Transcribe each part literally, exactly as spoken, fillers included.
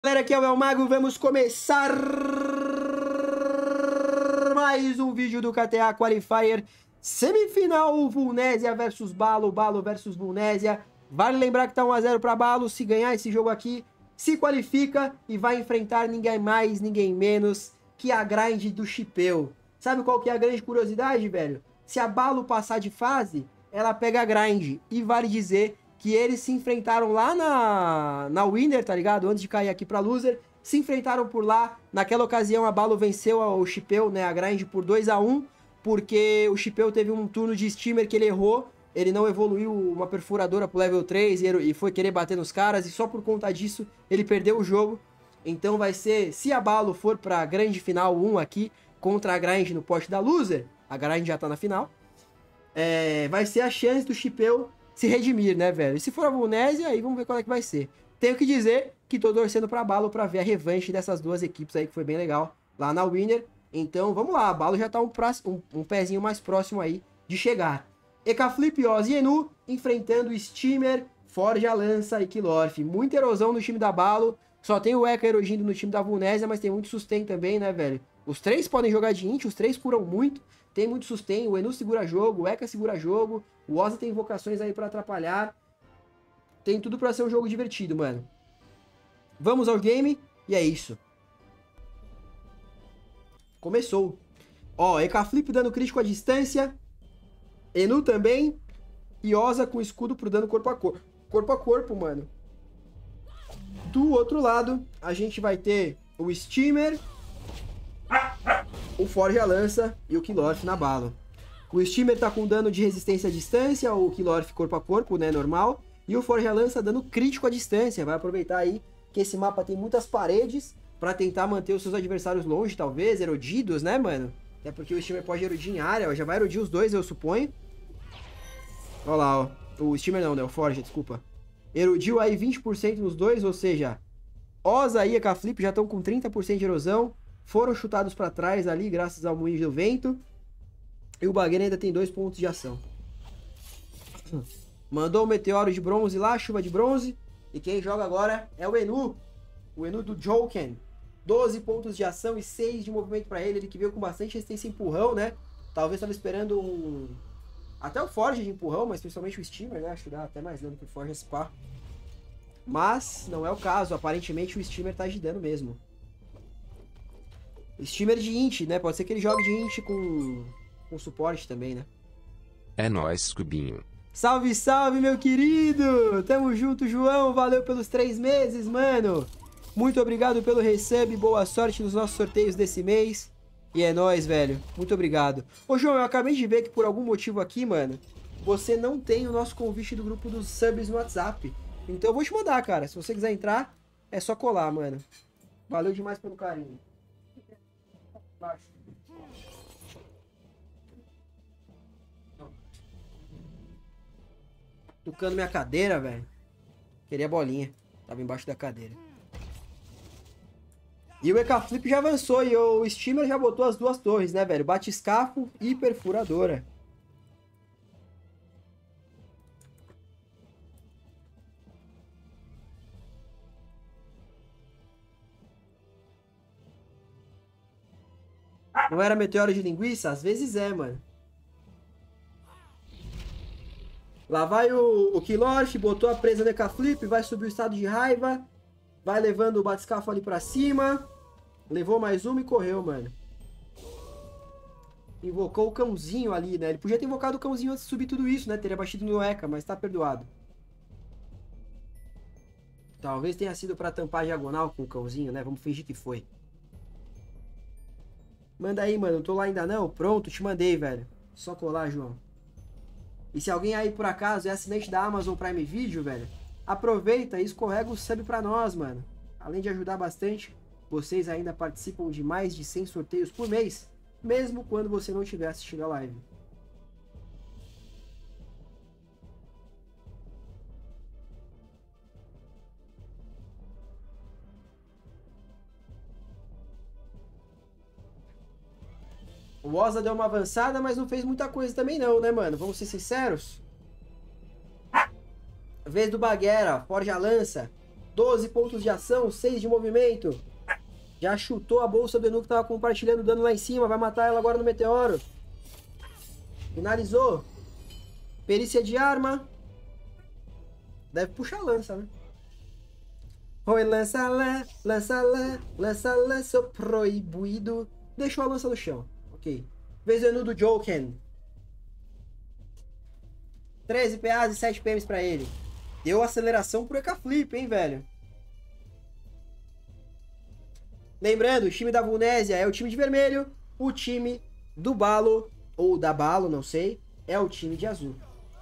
Galera, aqui é o El Mago, vamos começar mais um vídeo do K T A Qualifier semifinal Vulnésia versus Balo, Balo versus Vulnésia. Vale lembrar que tá um a zero para Balo, se ganhar esse jogo aqui, se qualifica e vai enfrentar ninguém mais, ninguém menos que a grind do Chipeu. Sabe qual que é a grande curiosidade, velho? Se a Balo passar de fase, ela pega a grind, e vale dizer que eles se enfrentaram lá na, na Winner, tá ligado? Antes de cair aqui pra Loser, se enfrentaram por lá. Naquela ocasião a Balo venceu o Chipeu, né, a grind por dois a um, porque o Chipeu teve um turno de Steamer que ele errou, ele não evoluiu uma perfuradora pro level três e foi querer bater nos caras, e só por conta disso ele perdeu o jogo. Então vai ser, se a Balo for pra grande final um aqui, contra a grind no poste da Loser, a grind já tá na final, é, vai ser a chance do Chipeu se redimir, né, velho? E se for a Vulnésia, aí vamos ver qual é que vai ser. Tenho que dizer que tô torcendo pra Balo pra ver a revanche dessas duas equipes aí, que foi bem legal lá na Winner. Então, vamos lá, a Balo já tá um, um, um pezinho mais próximo aí de chegar. Ekaflip, Oz e Enu enfrentando Steamer, Forja, Lança e Kilorf. Muita erosão no time da Balo. Só tem o Eka erodindo no time da Vulnésia, mas tem muito sustain também, né, velho? Os três podem jogar de int, os três curam muito. Tem muito sustain, o Enu segura jogo, o Eka segura jogo, o Ozzy tem invocações aí pra atrapalhar. Tem tudo pra ser um jogo divertido, mano. Vamos ao game e é isso. Começou. Ó, Ekaflip dando crítico à distância. Enu também. E Oza com escudo pro dano corpo a corpo. Corpo a corpo, mano. Do outro lado, a gente vai ter o Steamer, o Forja Lança e o Kilorf na Balo. O Steamer tá com dano de resistência à distância, o Kilorf corpo a corpo, né, normal. E o Forja Lança dando crítico à distância. Vai aproveitar aí que esse mapa tem muitas paredes pra tentar manter os seus adversários longe, talvez, erodidos, né, mano? Até porque o Steamer pode erodir em área, ó. Já vai erodir os dois, eu suponho. Olha lá, ó. O Steamer não, né, o Forja, desculpa. Erodiu aí vinte por cento nos dois, ou seja, Oza e Ekaflip já estão com trinta por cento de erosão. Foram chutados para trás ali, graças ao moinho do vento. E o Bagueira ainda tem dois pontos de ação. Mandou o meteoro de bronze lá, chuva de bronze. E quem joga agora é o Enu. O Enu do Joken. doze pontos de ação e seis de movimento para ele. Ele que veio com bastante resistência e empurrão, né? Talvez estava esperando um... até o Forja de empurrão, mas principalmente o Steamer, né? Acho que dá até mais dano que o Forja Spa. Mas não é o caso. Aparentemente o Steamer tá agitando mesmo. Steamer de int, né? Pode ser que ele jogue de int com, com suporte também, né? É nóis, Cubinho. Salve, salve, meu querido! Tamo junto, João. Valeu pelos três meses, mano. Muito obrigado pelo resub. Boa sorte nos nossos sorteios desse mês. E é nóis, velho. Muito obrigado. Ô, João, eu acabei de ver que por algum motivo aqui, mano, você não tem o nosso convite do grupo dos subs no WhatsApp. Então eu vou te mandar, cara. Se você quiser entrar, é só colar, mano. Valeu demais pelo carinho. Baixo. Tocando minha cadeira, velho. Queria bolinha. Tava embaixo da cadeira. E o Ekaflip já avançou e o Steamer já botou as duas torres, né, velho? Batiscafo e perfuradora. Não era meteoro de linguiça? Às vezes é, mano. Lá vai o, o Kilorf, botou a presa no Ekaflip, vai subir o estado de raiva. Vai levando o Batiscafo ali pra cima. Levou mais uma e correu, mano. Invocou o cãozinho ali, né? Ele podia ter invocado o cãozinho antes de subir tudo isso, né? Teria batido no Eka, mas tá perdoado. Talvez tenha sido pra tampar a diagonal com o cãozinho, né? Vamos fingir que foi. Manda aí, mano. Não tô lá ainda não? Pronto, te mandei, velho. Só colar, João. E se alguém aí, por acaso, é assinante da Amazon Prime Video, velho, aproveita e escorrega o sub pra nós, mano. Além de ajudar bastante, vocês ainda participam de mais de cem sorteios por mês, mesmo quando você não estiver assistindo a live. O Oza deu uma avançada, mas não fez muita coisa também não, né, mano? Vamos ser sinceros. Vez do Baguera, Forja Lança. doze pontos de ação, seis de movimento. Já chutou a bolsa do Enu que tava compartilhando dano lá em cima. Vai matar ela agora no meteoro. Finalizou. Perícia de arma. Deve puxar a lança, né? Oi, lança lá, lança lá, lança lá, seu proibido. Deixou a lança no chão. Ok. Vez do Enu do Joken. treze P As e sete P Ms pra ele. Deu aceleração pro Eka Flip, hein, velho? Lembrando, o time da Vulnésia é o time de vermelho. O time do Balo, ou da Balo, não sei, é o time de azul.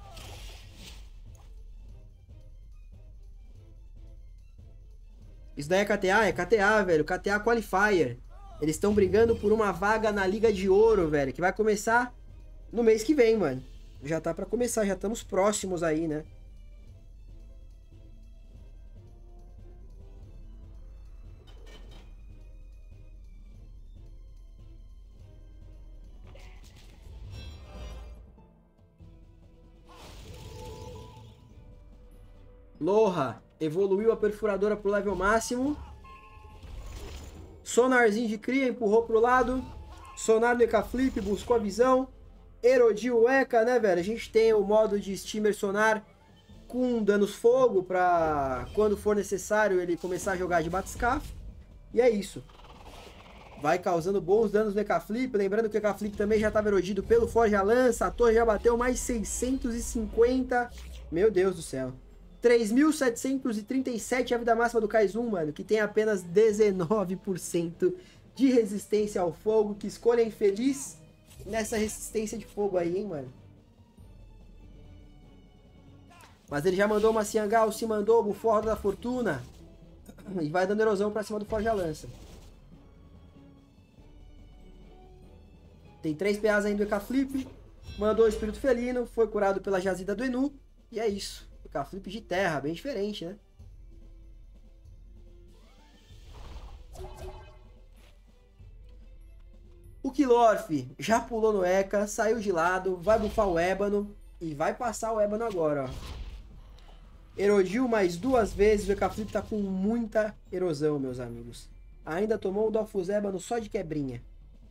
Isso daí é K T A? É K T A, velho. K T A Qualifier. Eles estão brigando por uma vaga na Liga de Ouro, velho. Que vai começar no mês que vem, mano. Já tá pra começar, já estamos próximos aí, né? Loha evoluiu a perfuradora pro level máximo. Sonarzinho de cria empurrou pro lado. Sonar do Eka Flip buscou a visão. Erodiu o Eka, né, velho? A gente tem o modo de Steamer Sonar com danos fogo pra quando for necessário ele começar a jogar de batiscaf. E é isso. Vai causando bons danos no Eka Flip. Lembrando que o Eka Flip também já estava erodido pelo Forja Lança. A torre já bateu mais seiscentos e cinquenta. Meu Deus do céu. três mil setecentos e trinta e sete a vida máxima do Kaizun, mano. Que tem apenas dezenove por cento de resistência ao fogo. Que escolha infeliz nessa resistência de fogo aí, hein, mano. Mas ele já mandou uma Ciangal, se mandou o Buforra da Fortuna. E vai dando erosão pra cima do Forja Lança. Tem três P As ainda do Eka Flip. Mandou o Espírito Felino. Foi curado pela Jazida do Enu. E é isso. Eka Flip de terra, bem diferente, né? O Kilorf já pulou no Eka, saiu de lado, vai bufar o Ébano e vai passar o Ébano agora, ó. Erodiu mais duas vezes, o Eka Flip tá com muita erosão, meus amigos. Ainda tomou o Dofus Ébano só de quebrinha.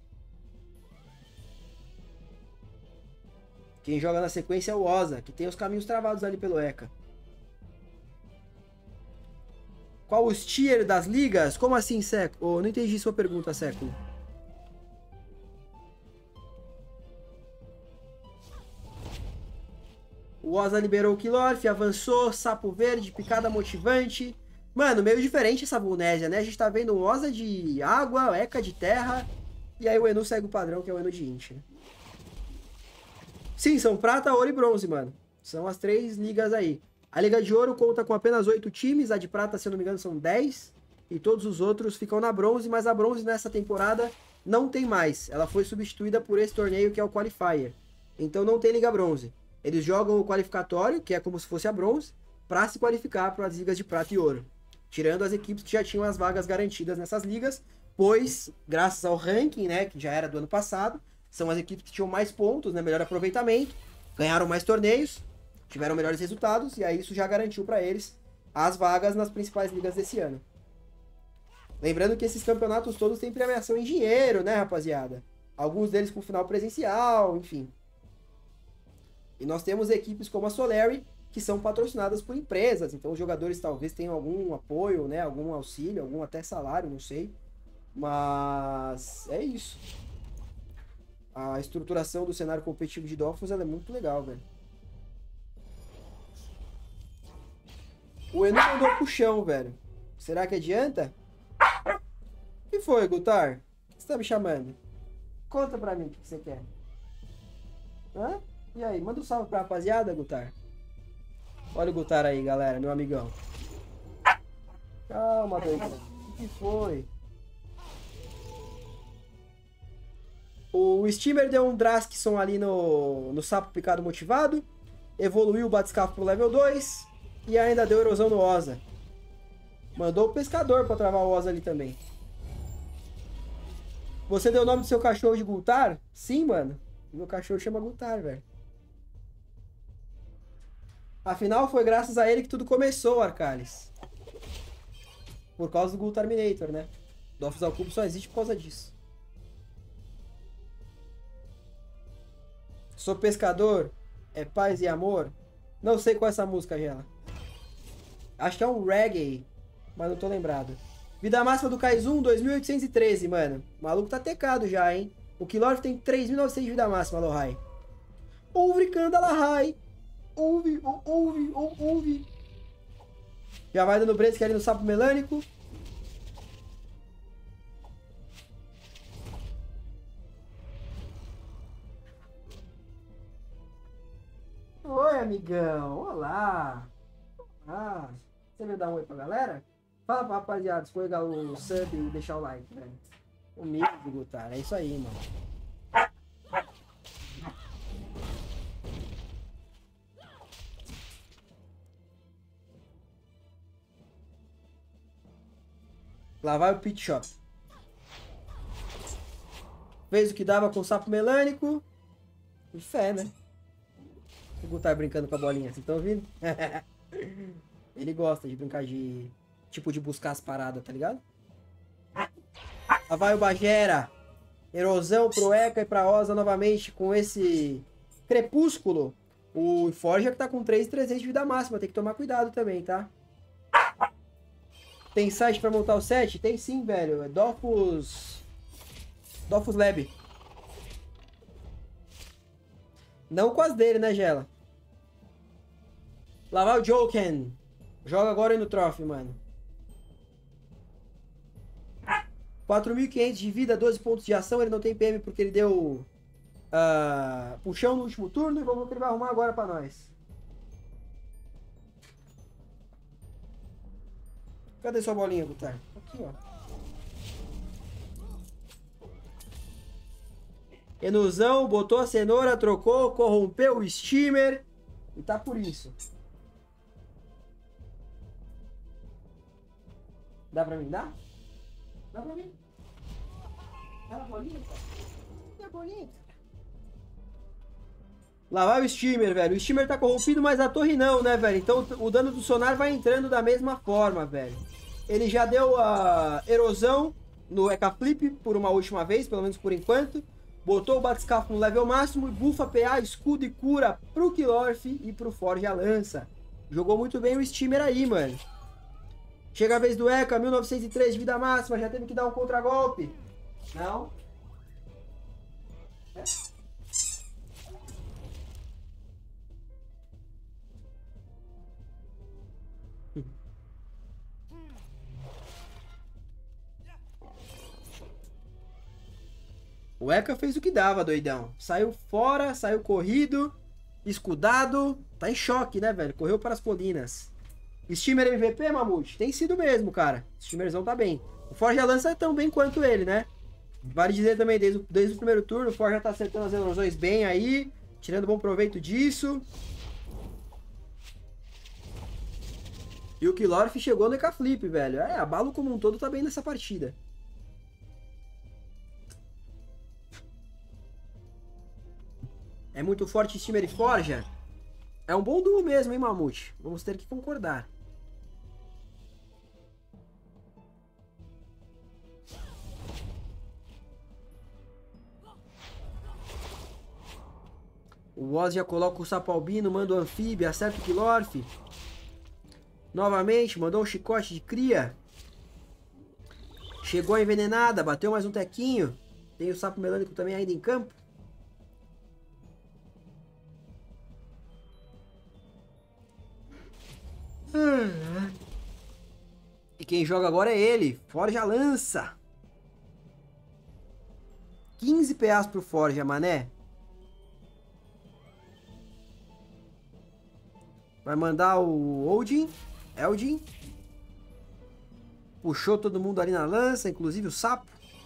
Quem joga na sequência é o Oza, que tem os caminhos travados ali pelo Eka. Qual os tier das ligas? Como assim, Seco? Oh, não entendi sua pergunta, Seco. O Oza liberou o Kilorf, avançou, Sapo Verde, picada motivante. Mano, meio diferente essa Vulnésia, né? A gente tá vendo um Oza de água, Eka de terra. E aí o Enu segue o padrão, que é o Enu de Int, né? Sim, são prata, ouro e bronze, mano. São as três ligas aí. A Liga de Ouro conta com apenas oito times. A de prata, se eu não me engano, são dez. E todos os outros ficam na bronze. Mas a bronze nessa temporada não tem mais. Ela foi substituída por esse torneio que é o Qualifier. Então não tem Liga Bronze. Eles jogam o qualificatório, que é como se fosse a bronze, para se qualificar para as ligas de prata e ouro. Tirando as equipes que já tinham as vagas garantidas nessas ligas. Pois, graças ao ranking, né, que já era do ano passado, são as equipes que tinham mais pontos, né, melhor aproveitamento, ganharam mais torneios, tiveram melhores resultados, e aí isso já garantiu para eles as vagas nas principais ligas desse ano. Lembrando que esses campeonatos todos têm premiação em dinheiro, né, rapaziada? Alguns deles com final presencial, enfim. E nós temos equipes como a Solary, que são patrocinadas por empresas, então os jogadores talvez tenham algum apoio, né, algum auxílio, algum até salário, não sei. Mas é isso. A estruturação do cenário competitivo de Dofus, ela é muito legal, velho. O Enu mandou pro chão, velho. Será que adianta? O que foi, Gutar? O que você tá me chamando? Conta pra mim o que você quer. Hã? E aí, manda um salve pra rapaziada, Gutar. Olha o Gutar aí, galera, meu amigão. Calma, doido. O que foi? O Steamer deu um Draskson ali no, no Sapo Picado Motivado. Evoluiu o Batiscafo pro level dois. E ainda deu erosão no Oza. Mandou o Pescador pra travar o Oza ali também. Você deu o nome do seu cachorro de Gultar? Sim, mano. Meu cachorro chama Gultar, velho. Afinal, foi graças a ele que tudo começou, Arcalis. Por causa do Ghoul Terminator, né? Dofus ao cubo só existe por causa disso. Sou pescador, é paz e amor. Não sei qual é essa música, Gela. Acho que é um reggae, mas não tô lembrado. Vida máxima do Kaizun, dois mil oitocentos e treze, mano. O maluco tá tecado já, hein? O Kilorf tem três mil e novecentos de vida máxima, Lohai. Ouve, Candalarrai. Ouve, ou- ouve, ou- ouve. Já vai dando Bresk ali no sapo melânico. Oi, amigão. Olá. Ah, você veio dar um oi pra galera? Fala pra rapaziada, escolha o sub e deixar o like, velho. Humilde, Gutar. É isso aí, mano. Lá vai o Pit Shop. Fez o que dava com o sapo melânico. E fé, né? O Gutar brincando com a bolinha, vocês estão ouvindo? Ele gosta de brincar de... Tipo, de buscar as paradas, tá ligado? Lá vai o Bagera. Erosão pro Eka e pra Osa novamente com esse Crepúsculo. O Forja que tá com três mil e trezentos de vida máxima. Tem que tomar cuidado também, tá? Tem site pra montar o set? Tem sim, velho. É Dofus... Dofus Lab. Não com as dele, né, Gela? Lá vai o Joken. Joga agora aí no Trophy, mano. quatro mil e quinhentos de vida, doze pontos de ação. Ele não tem P M porque ele deu uh, puxão no último turno. E vamos ver o que ele vai arrumar agora pra nós. Cadê sua bolinha, Gutar? Aqui, ó. Enusão, botou a cenoura, trocou, corrompeu o steamer. E tá por isso. Dá pra mim? Dá? Dá pra mim? Dá a bolinha, cara? Dá a bolinha, cara? Lá vai o steamer, velho. O steamer tá corrompido, mas a torre não, né, velho? Então o dano do sonar vai entrando da mesma forma, velho. Ele já deu a erosão no Eka Flip por uma última vez, pelo menos por enquanto. Botou o Batiscafo no level máximo e bufa P A, escudo e cura pro Kilorf e pro Forja Lança. Jogou muito bem o steamer aí, mano. Chega a vez do Eka, mil novecentos e três de vida máxima, já teve que dar um contragolpe. Não? É. O Eka fez o que dava, doidão. Saiu fora, saiu corrido, escudado. Tá em choque, né, velho? Correu para as colinas. Steamer M V P, Mamute? Tem sido mesmo, cara. Steamerzão tá bem. O Forja lança tão bem quanto ele, né? Vale dizer também, desde o, desde o primeiro turno, o Forja tá acertando as erosões bem aí. Tirando bom proveito disso. E o Kilorf chegou no Eka Flip, velho. É, a Balo como um todo tá bem nessa partida. É muito forte Steamer e Forja? É um bom duo mesmo, hein, Mamute? Vamos ter que concordar. O Oz já coloca o Sapo Albino, manda o Anfíbio, acerta o Kilorf. Novamente, mandou um chicote de cria. Chegou a envenenada, bateu mais um tequinho. Tem o Sapo Melânico também ainda em campo. E quem joga agora é ele, Forja Lança. quinze P As pro Forja, mané. Vai mandar o Odin, Eldin. Puxou todo mundo ali na lança, inclusive o sapo.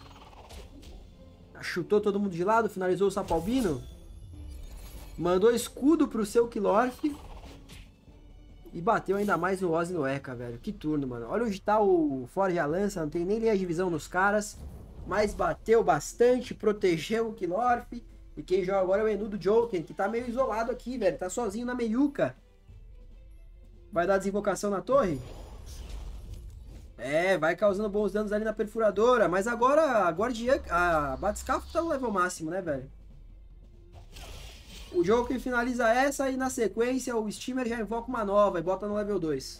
Chutou todo mundo de lado, finalizou o Sapo Albino. Mandou escudo pro seu Kilorf. E bateu ainda mais no Oz e no Eka, velho. Que turno, mano. Olha onde tá o Forja Lança. Não tem nem linha de visão nos caras. Mas bateu bastante. Protegeu o Kilorf. E quem joga agora é o Enu do Joken, que tá meio isolado aqui, velho. Tá sozinho na meiuca. Vai dar desinvocação na torre? É, vai causando bons danos ali na perfuradora. Mas agora a Guardiã, a Batiscafo tá no level máximo, né, velho? O jogo que finaliza essa e na sequência o Steamer já invoca uma nova e bota no level dois.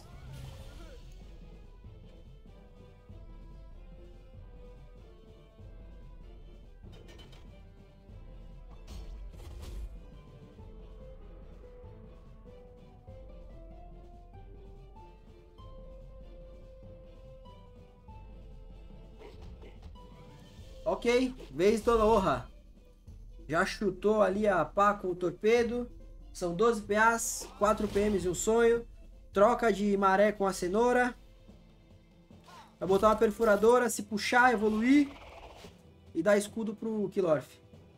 Ok, vez do Noha. Já chutou ali a pá com o torpedo. São doze P As, quatro P Ms e um sonho. Troca de maré com a cenoura. Vai botar uma perfuradora, se puxar, evoluir. E dar escudo pro Kilorf.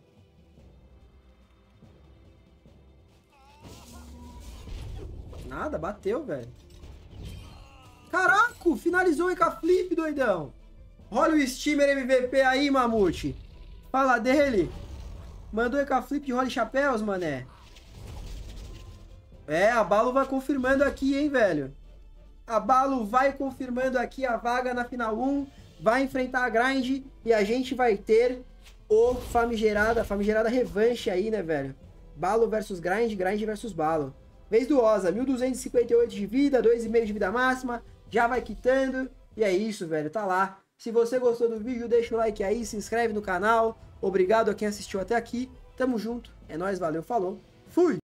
Nada, bateu, velho. Caraca, finalizou o Eka Flip, doidão. Olha o Steamer M V P aí, Mamute. Fala dele. Mandou Eka Flip de Rolly Chapéus, mané. É, a Balo vai confirmando aqui, hein, velho. A Balo vai confirmando aqui a vaga na final um. Vai enfrentar a Grind. E a gente vai ter o famigerada, famigerada revanche aí, né, velho. Balo versus Grind, Grind versus Balo. Vez do Oza, mil duzentos e cinquenta e oito de vida, dois vírgula cinco de vida máxima. Já vai quitando. E é isso, velho, tá lá. Se você gostou do vídeo, deixa o like aí, se inscreve no canal. Obrigado a quem assistiu até aqui. Tamo junto. É nóis, valeu, falou. Fui!